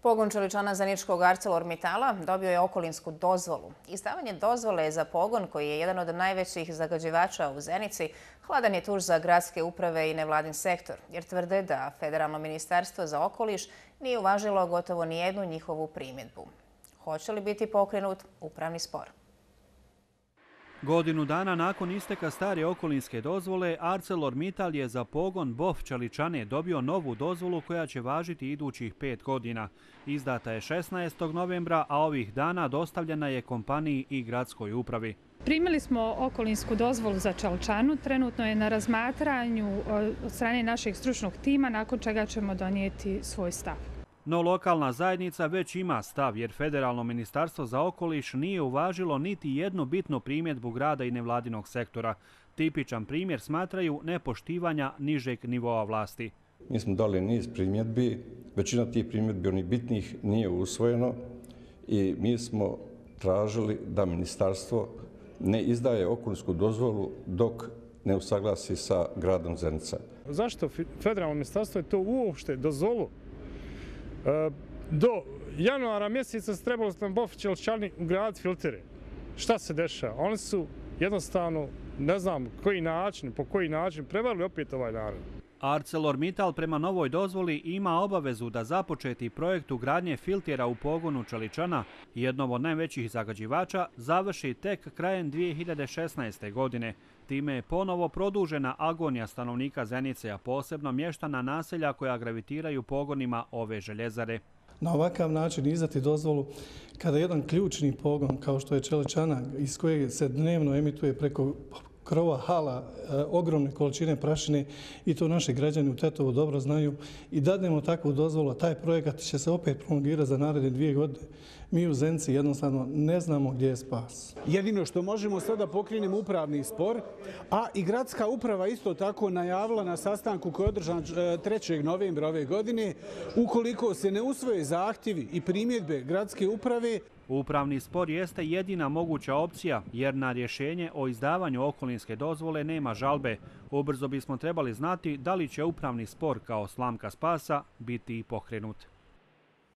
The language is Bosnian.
Pogon čeličana Zeničkog ArcelorMittala dobio je okolinsku dozvolu. Izdavanje dozvole za pogon, koji je jedan od najvećih zagađivača u Zenici, hladan je tuž za gradske uprave i nevladin sektor, jer tvrde da Federalno ministarstvo za okoliš nije uvažilo gotovo nijednu njihovu primjedbu. Hoće li biti pokrenut upravni spor? Godinu dana nakon isteka stare okolinske dozvole, ArcelorMittal je za pogon BOF čeličane dobio novu dozvolu koja će važiti idućih 5 godina. Izdata je 16. novembra, a ovih dana dostavljena je kompaniji i gradskoj upravi. Primili smo okolinsku dozvolu za čeličanu. Trenutno je na razmatranju od strane našeg stručnog tima, nakon čega ćemo donijeti svoj stav. No lokalna zajednica već ima stav, jer Federalno ministarstvo za okoliš nije uvažilo niti jednu bitnu primjedbu grada i nevladinog sektora. Tipičan primjer smatraju nepoštivanja nižeg nivoa vlasti. Mi smo dali niz primjedbi, većina tih primjedbi onih bitnih nije usvojeno i mi smo tražili da ministarstvo ne izdaje okolinsku dozvolu dok ne usaglasi sa gradom Zenica. Zašto Federalno ministarstvo je to uopšte dozvolu? Do januara mjeseca se trebalo na BOF čeličani ugraditi filtere. Šta se dešava? Oni su jednostavno, ne znam po koji način, prevarili opet ovaj narod. ArcelorMittal prema novoj dozvoli ima obavezu da započeti projekt ugradnje filtera u pogonu čeličana, jednom od najvećih zagađivača, završi tek krajem 2016. godine. Time je ponovo produžena agonija stanovnika Zenice, a posebno mještana naselja koja gravitiraju pogonima ove željezare. Na ovakav način izdati dozvolu kada jedan ključni pogon kao što je čeličana iz kojeg se dnevno emituje preko krova hala ogromne količine prašine, i to naši građani u Tetovu dobro znaju, i dadnemo takvu dozvolu, a taj projekat će se opet prolongirati za naredne 2 godine. Mi u Zenici jednostavno ne znamo gdje je spas. Jedino što možemo sada pokrenemo upravni spor, a i gradska uprava isto tako najavila na sastanku koji je održan 3. novembra ove godine, ukoliko se ne usvoje zahtjevi i primjedbe gradske uprave. Upravni spor jeste jedina moguća opcija, jer na rješenje o izdavanju okolinske dozvole nema žalbe. Ubrzo bismo trebali znati da li će upravni spor kao slamka spasa biti pokrenut.